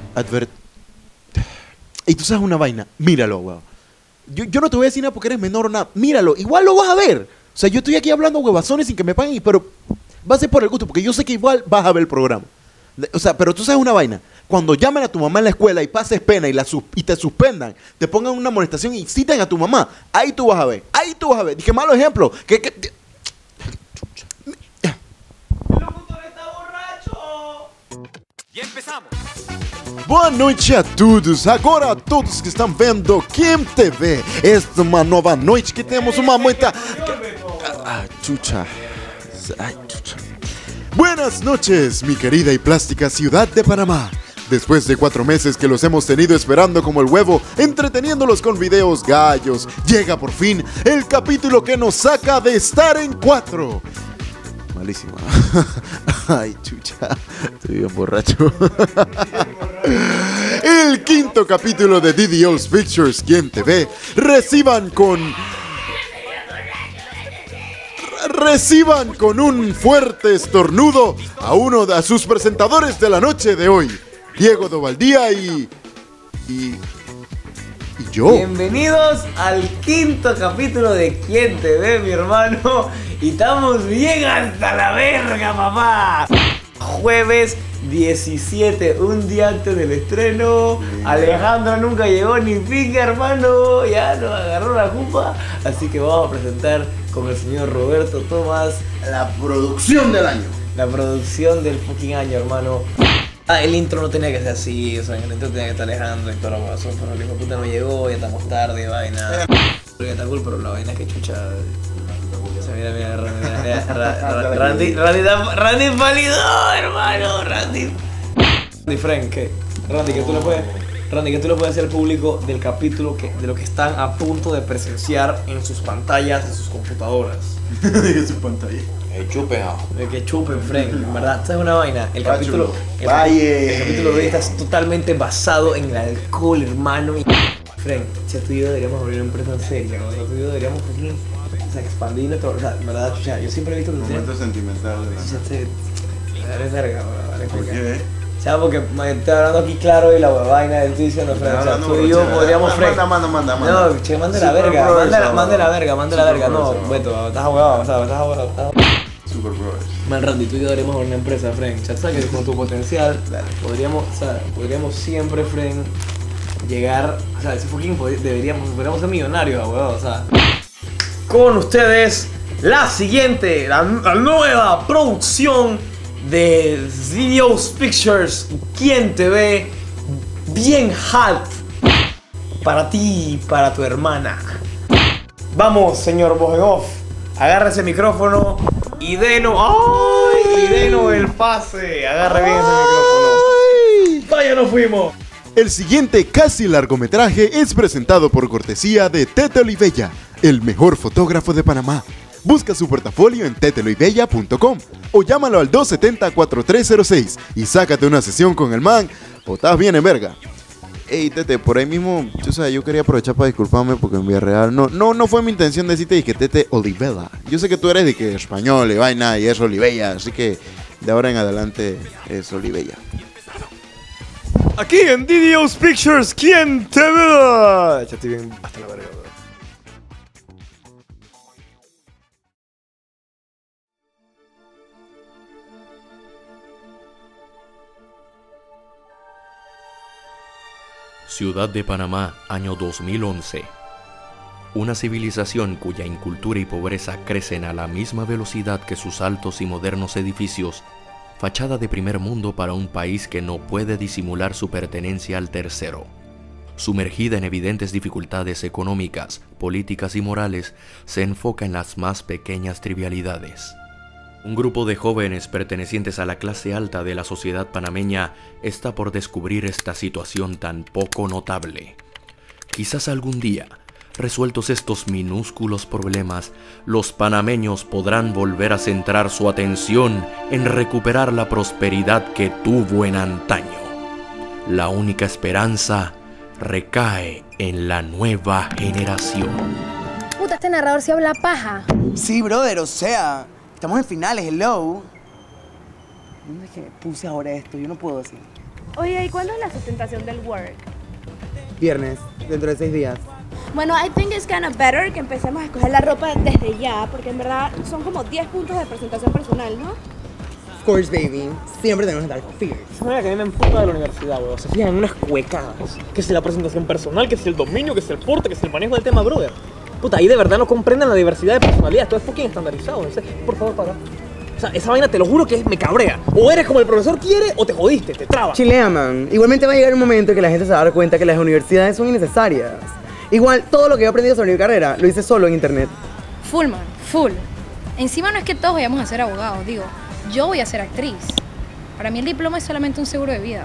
Y tú sabes una vaina, míralo, weón. Yo no te voy a decir nada porque eres menor o nada. Míralo, igual lo vas a ver. O sea, yo estoy aquí hablando huevazones sin que me paguen, pero va a ser por el gusto, porque yo sé que igual vas a ver el programa. O sea, pero tú sabes una vaina. Cuando llamen a tu mamá en la escuela y pases pena y te suspendan, te pongan una amonestación y citen a tu mamá, ahí tú vas a ver. Ahí tú vas a ver. Dije, malo ejemplo. ¡El locutor está borracho! ¡Ya empezamos! Boa noite a todos, agora a todos que estão vendo Kim TV. Esta é uma nova noite que temos uma muita... chucha. Ay, chucha. Buenas noches, mi querida y plástica ciudad de Panamá. Después de 4 meses que los hemos tenido esperando como el huevo, entreteniéndolos con videos gallos, llega por fin el capítulo que nos saca de estar en 4. Malísima. Ay, chucha. Estoy bien borracho. El 5º capítulo de DDO's Pictures, Kim TV. Reciban con un fuerte estornudo a uno de sus presentadores de la noche de hoy, Diego Dovaldía y yo. Bienvenidos al 5º capítulo de Quién te ve, mi hermano. Y estamos bien hasta la verga, papá. Jueves 17, un día antes del estreno. Alejandro nunca llegó ni pica, hermano. Ya nos agarró la culpa. Así que vamos a presentar con el señor Roberto Tomás La producción del año. la producción del fucking año, hermano. El intro no tenía que ser así, o sea, el intro tenía que estar Alejandro y toda la razón, pero el hijo de puta no llegó, ya estamos tarde, vaina. Ya está cool, pero la vaina es que chucha. O sea, mira, Randy es válido, hermano, Randy Frank, ¿qué? Randy, que tú le puedes decir al público del capítulo de lo que están a punto de presenciar en sus pantallas, en sus computadoras. De su pantalla. Que chupen, Frank, en verdad, ¿sabes una vaina? El capítulo de hoy está totalmente basado en el alcohol, hermano. Frank, si tú y yo deberíamos abrir una empresa en serio, ¿no? Tú y yo deberíamos expandir nuestro... O sea, en verdad, chucha, yo siempre he visto que... Momento sentimental de la... Eres verga, vale. ¿Por qué? O sea, porque me estoy hablando aquí claro y la vaina estoy diciendo, Frank, o sea, tú y yo podríamos, Frank... Manda. No, che, mande la verga, mande la verga, no, Beto, estás abogado, estás abogado. Super Brothers. Man, Randy, tú y yo deberíamos abrir una empresa, Frank. Ya sabes que con tu potencial podríamos siempre, Frank, llegar, o sea, podríamos ser millonarios, weón, o sea. Con ustedes, la nueva producción de DDO's Pictures, Quién te ve, bien hot para ti y para tu hermana. Vamos, señor Bojegoff, agarre ese micrófono y denos el pase. Agarre bien ese micrófono. Vaya, nos fuimos. El siguiente casi largometraje es presentado por cortesía de Tete Olivella, el mejor fotógrafo de Panamá. Busca su portafolio en teteloibella.com o llámalo al 270-4306 y sácate una sesión con el man o estás bien en verga. Ey, Tete, por ahí mismo, yo quería aprovechar para disculparme porque en Villarreal no fue mi intención decirte que Tete Olivella. Yo sé que tú eres de que español y vaina y es Olivella, así que de ahora en adelante es Olivella. Aquí en DDO's Pictures, ¿quién te ve? Ya estoy bien hasta la verga, bro. Ciudad de Panamá, año 2011. Una civilización cuya incultura y pobreza crecen a la misma velocidad que sus altos y modernos edificios, fachada de primer mundo para un país que no puede disimular su pertenencia al tercero. Sumergida en evidentes dificultades económicas, políticas y morales, se enfoca en las más pequeñas trivialidades. Un grupo de jóvenes pertenecientes a la clase alta de la sociedad panameña está por descubrir esta situación tan poco notable. Quizás algún día, resueltos estos minúsculos problemas, los panameños podrán volver a centrar su atención en recuperar la prosperidad que tuvo en antaño. La única esperanza recae en la nueva generación. Puta, este narrador sí habla paja. Sí, brother, o sea, estamos en finales, hello. ¿Dónde es que puse ahora esto? Yo no puedo decir. Oye, ¿y cuándo es la sustentación del work? Viernes, dentro de 6 días. Bueno, I think it's kind of better que empecemos a escoger la ropa desde ya, porque en verdad son como 10 puntos de presentación personal, ¿no? Of course, baby. Siempre tenemos que estar fierce. Mira que a mí me emputa de la universidad, weón. Se fijan en unas cuecadas. Que si la presentación personal, que si el dominio, que si el porte, que si el manejo del tema, brother. Puta, ahí de verdad no comprenden la diversidad de personalidades. Todo es fucking estandarizado. No sé, por favor, para. O sea, esa vaina te lo juro que me cabrea. O eres como el profesor quiere o te jodiste, te traba. Chilea, man. Igualmente va a llegar un momento en que la gente se va a dar cuenta que las universidades son innecesarias. Igual, todo lo que he aprendido sobre mi carrera lo hice solo en internet. Full, man, full. Encima no es que todos vayamos a ser abogados, digo, yo voy a ser actriz. Para mí el diploma es solamente un seguro de vida.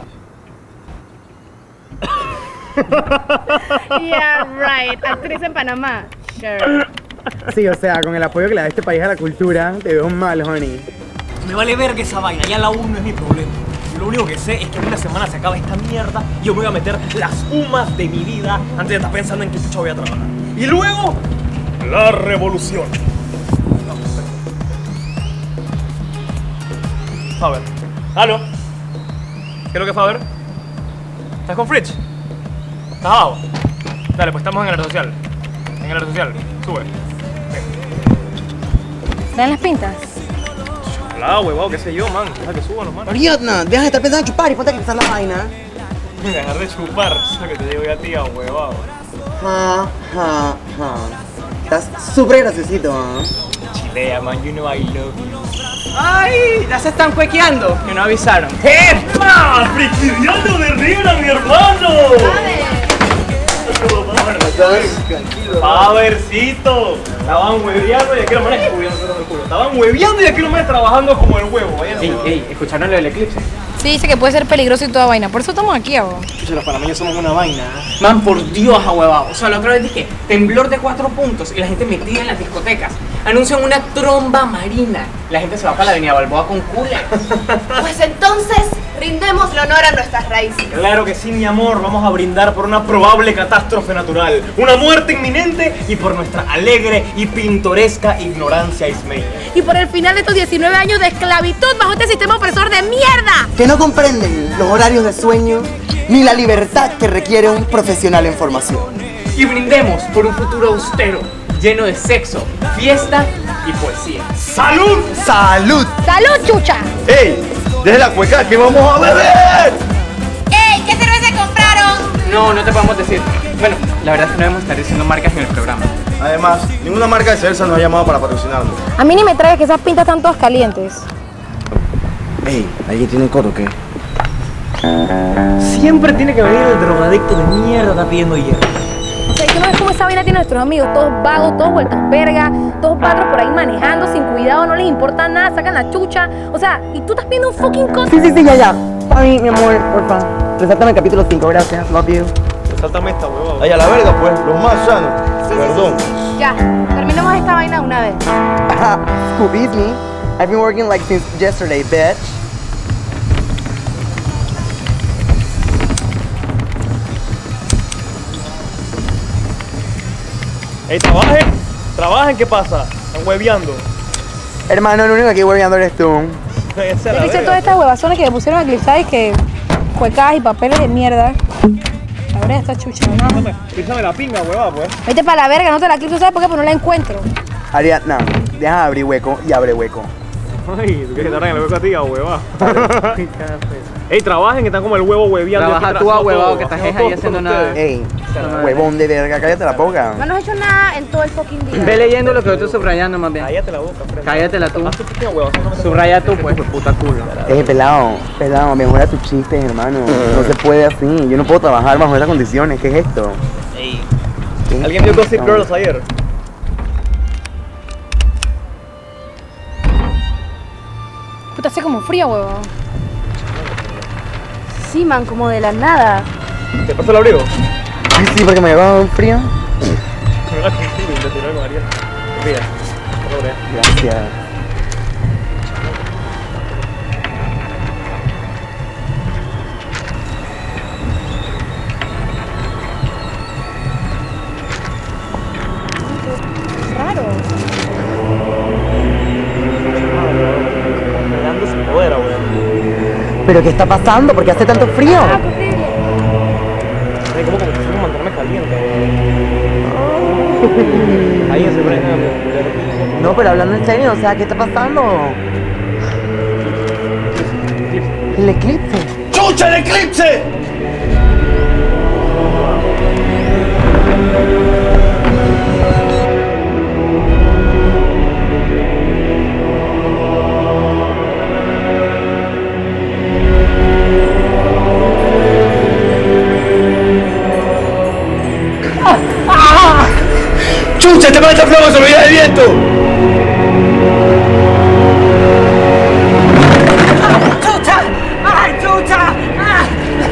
Yeah, right. Actriz en Panamá. Sure. Sí, o sea, con el apoyo que le da este país a la cultura, te veo mal, honey. Me vale verga esa vaina, ya la U no es mi problema. Lo único que sé es que en una semana se acaba esta mierda y yo me voy a meter las humas de mi vida antes de estar pensando en qué chucha voy a trabajar. Y luego, la revolución. Faber. ¿Aló? ¿Qué es lo que es Faber? ¿Estás con Fritz? ¿Estás abajo? Dale, pues estamos en el área social. En el área social. Sube. ¿Dan las pintas? Hola, huevado, qué sé yo, man. Deja que suban los manos. Ariadna, deja de estar pensando en chupar y ponte a empezar la vaina. Dejar de chupar, es lo que te digo yo a ti, huevado. Ja, ja, ja. Estás súper graciosito, ¿ah? Chilea, man, you know I love you. ¡Ay! Ya se están cuequeando, que no avisaron. ¡Epa! ¡Friquidiano de Rivera, mi hermano! Fabercito, estaban hueveando y aquí lo manes cubriendo el culo. Estaban hueveando y aquí lo manes trabajando como el huevo. Ey, ¿escucharon lo del eclipse? Sí, dice que puede ser peligroso y toda vaina, por eso estamos aquí, abo. Chucha, los panameños somos una vaina. Man, por Dios, ahuevado. O sea, la otra vez dije, temblor de 4 puntos y la gente metida en las discotecas. Anuncian una tromba marina. La gente se va para la avenida Balboa con cooler. Pues entonces, rindémosle honor a nuestras raíces. Claro que sí, mi amor, vamos a brindar por una probable catástrofe natural, una muerte inminente y por nuestra alegre y pintoresca ignorancia ismeña. Y por el final de estos 19 años de esclavitud bajo este sistema opresor de mierda. Que no comprenden los horarios de sueño ni la libertad que requiere un profesional en formación. Y brindemos por un futuro austero, lleno de sexo, fiesta y poesía. ¡Salud! ¡Salud! ¡Salud, chucha! ¡Ey! ¡Deje la cueca que vamos a beber! ¡Ey! ¿Qué cerveza compraron? No te podemos decir. Bueno, la verdad es que no debemos estar diciendo marcas en el programa. Además, ninguna marca de cerveza nos ha llamado para patrocinarnos. A mí ni me trae que esas pintas están todas calientes. Ey, ¿alguien tiene coro o qué? Siempre tiene que venir el drogadicto de mierda pidiendo hierro. O sea, ¿tú no ves cómo esa vaina tiene a nuestros amigos? Todos vagos, todos vueltos verga, todos patros por ahí manejando sin cuidado, no les importa nada, sacan la chucha. O sea, ¿y tú estás pidiendo un fucking cosa? Sí, ya. Ay, mi amor, porfa. Resáltame el capítulo 5, gracias. Love you. Sáltame esta, huevón. Ay, a la verga, pues, los más sanos. Perdón. Ya, terminemos esta vaina una vez. Excuse me. I've been working like since yesterday, bitch. Ey, trabajen, ¿qué pasa? Están hueveando. Hermano, lo único que aquí hueveando eres tú. Esa es ¿Qué la dice verga. todas estas huevazones que le pusieron a eclipsar y que cuecas y papeles de mierda? Ahora esta chucha, ¿no? Písame la pinga, huevada, pues. Vete para la verga, no te la eclipso, ¿sabes por qué? Porque no la encuentro. Ariadna, deja de abrir hueco y abre hueco. Ay, ¿tú quieres que te arranque el hueco a ti, huevada? Ey, trabajen, que están como el huevo hueveando. Trabaja aquí tú, trazando huevado, todo. que estás Hacemos ahí todo haciendo con nada. ustedes. Ey, huevón de verga, cállate la boca. No nos he hecho nada en todo el fucking día. Ve leyendo lo que yo estoy subrayando más bien. Cállate la boca, Fred. Cállatela tú. Haz tu pequeña hueva, si no me Subraya tú, pues, puta culo. Pelado, mejora tus chistes, hermano. No se puede así. Yo no puedo trabajar bajo esas condiciones. ¿Qué es esto? Ey. ¿Qué es ¿Alguien vio esto? Gossip Girls ayer? Puta, hace como frío, huevo. Sí, man, como de la nada. ¿Te pasó el abrigo? Sí, porque me llevaba frío. Me va a contigo, con Ariel. Mira, Gracias. Raro. Pegando sin poder, weón. ¿Pero qué está pasando? ¿Por qué hace tanto frío? Ah, qué horrible. Ay, ¿cómo que necesito mantenerme caliente, weón? Ahí se prende No, pero hablando en serio, o sea, ¿qué está pasando? El eclipse. ¡Chucha, el eclipse! ¡Chucha, este planeta flojo se olvida del viento! ¡Chucha! ¡Ay, chucha! ¡Ah!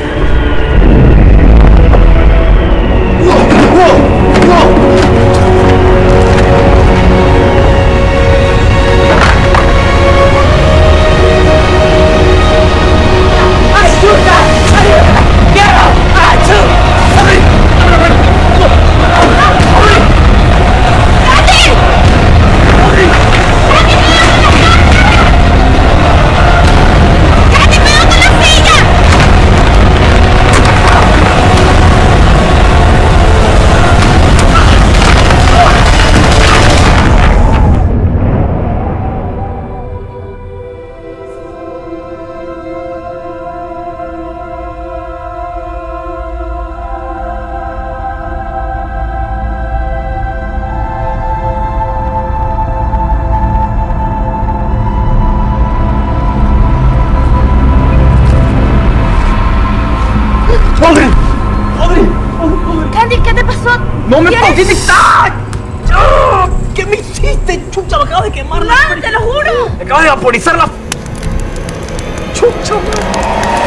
¡Ay, chucha! ¡Quiero! ¡Ay, Candy, ¿qué te pasó? ¡No me ¿Quieres? pusiste! ¿Qué me hiciste? Chucha, me acabas de quemar No, te lo juro. Me acabas de vaporizar la... Chucha,